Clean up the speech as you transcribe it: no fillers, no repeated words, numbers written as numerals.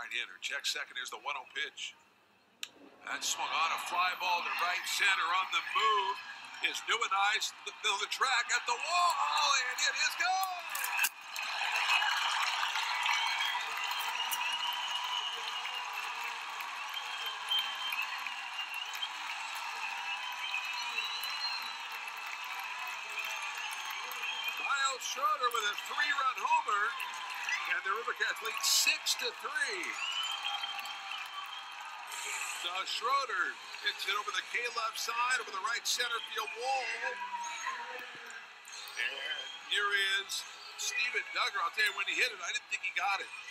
right-hander. Check second. Here's the 1-0 pitch. That swung on a fly ball to right center. On the move is Nieuwenhuis. The track at the wall, and it is gone. Miles Schroeder with a 3-run homer, and the Rivercats lead 6-3. Schroeder hits it over the K-left side, over the right center field wall. And here is Steven Duggar. I'll tell you, when he hit it, I didn't think he got it.